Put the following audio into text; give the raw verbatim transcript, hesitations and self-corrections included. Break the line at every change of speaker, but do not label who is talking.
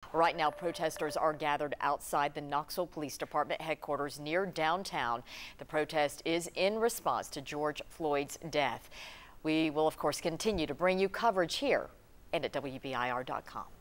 Right now, protesters are gathered outside the Knoxville Police Department headquarters near downtown. The protest is in response to George Floyd's death. We will, of course, continue to bring you coverage here and at W B I R dot com.